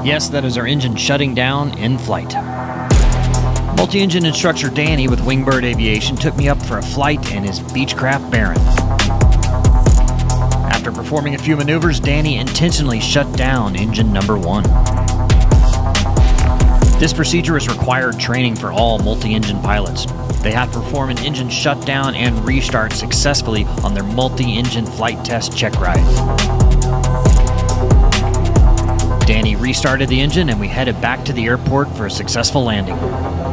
Yes, that is our engine shutting down in flight. Multi-engine instructor Danny with Wingbird Aviation took me up for a flight in his Beechcraft Baron. After performing a few maneuvers, Danny intentionally shut down engine number 1. This procedure is required training for all multi-engine pilots. They have to perform an engine shutdown and restart successfully on their multi-engine flight test check ride. Danny restarted the engine and we headed back to the airport for a successful landing.